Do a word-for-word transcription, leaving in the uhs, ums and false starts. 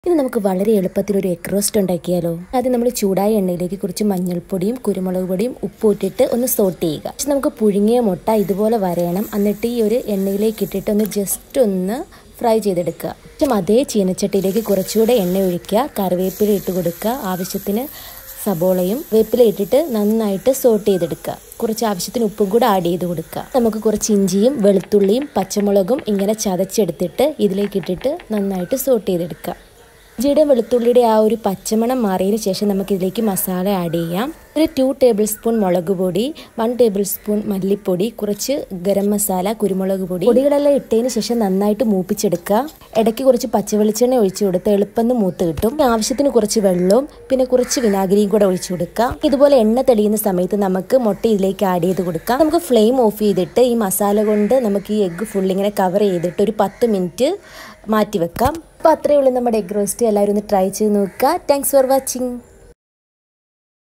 ഇത് നമുക്ക് വളരെ എളുപ്പത്തിൽ ഒരു എഗ് റോസ്റ്റ് ഉണ്ടാക്കിയാലോ. ആദ്യം നമ്മൾ ചൂടായ എണ്ണയിലേക്ക് കുറച്ച് മഞ്ഞൾപ്പൊടിയും കുരുമുളക് പൊടിയും ഉപ്പും ഇട്ടിട്ട് ഒന്ന് സോട്ട് ചെയ്യുക. പക്ഷെ നമുക്ക് പുഴുങ്ങിയ മുട്ട ഇതുപോലെ വരയണം. എന്നിട്ട് ഈ ഒരു എണ്ണയിലേക്ക് ഇട്ടിട്ട് ഒന്ന് ജസ്റ്റ് ഒന്ന് ഫ്രൈ ചെയ്തെടുക്കുക. പക്ഷേ അതേ ചീനച്ചട്ടിയിലേക്ക് കുറച്ചുകൂടെ എണ്ണ ഒഴിക്കുക, കറിവേപ്പില ഇട്ട് കൊടുക്കുക, ആവശ്യത്തിന് സബോളയും വേപ്പില ഇട്ടിട്ട് നന്നായിട്ട് സോട്ട് ചെയ്തെടുക്കുക. കുറച്ച് ആവശ്യത്തിന് ഉപ്പും കൂടെ ആഡ് ചെയ്ത് കൊടുക്കുക. നമുക്ക് കുറച്ച് ഇഞ്ചിയും വെളുത്തുള്ളിയും പച്ചമുളകും ഇങ്ങനെ ചതച്ചെടുത്തിട്ട് ഇതിലേക്ക് ഇട്ടിട്ട് നന്നായിട്ട് സോട്ട് ചെയ്തെടുക്കുക. ഇഞ്ചിയുടെ വെളുത്തുള്ളിയുടെ ആ ഒരു പച്ചമണം മാറിയതിന് ശേഷം നമുക്ക് ഇതിലേക്ക് മസാല ആഡ് ചെയ്യാം. ഒരു ടു ടേബിൾ സ്പൂൺ മുളക് പൊടി, വൺ ടേബിൾ സ്പൂൺ മല്ലിപ്പൊടി, കുറച്ച് ഗരം മസാല, കുരുമുളക് പൊടി, പൊടികളെല്ലാം ഇട്ടതിന് ശേഷം നന്നായിട്ട് മൂപ്പിച്ചെടുക്കുക. ഇടയ്ക്ക് കുറച്ച് പച്ചവെളിച്ചെണ്ണ ഒഴിച്ചു കൊടുത്ത് എളുപ്പം മൂത്ത് കിട്ടും. ആവശ്യത്തിന് കുറച്ച് വെള്ളവും പിന്നെ കുറച്ച് വിനാഗിരിയും കൂടെ ഒഴിച്ചു കൊടുക്കുക. ഇതുപോലെ എണ്ണ തെളിയുന്ന സമയത്ത് നമുക്ക് മുട്ട ഇതിലേക്ക് ആഡ് ചെയ്ത് കൊടുക്കാം. നമുക്ക് ഫ്ലെയിം ഓഫ് ചെയ്തിട്ട് ഈ മസാല കൊണ്ട് നമുക്ക് ഈ എഗ്ഗ് ഫുൾ ഇങ്ങനെ കവർ ചെയ്തിട്ട് ഒരു പത്ത് മിനിറ്റ് മാറ്റി വെക്കാം. അപ്പോൾ അത്രയേ ഉള്ളൂ നമ്മുടെ എഗ് റോസ്റ്റ്. എല്ലാവരും ഒന്ന് ട്രൈ ചെയ്ത് നോക്കുക. Thanks for watching.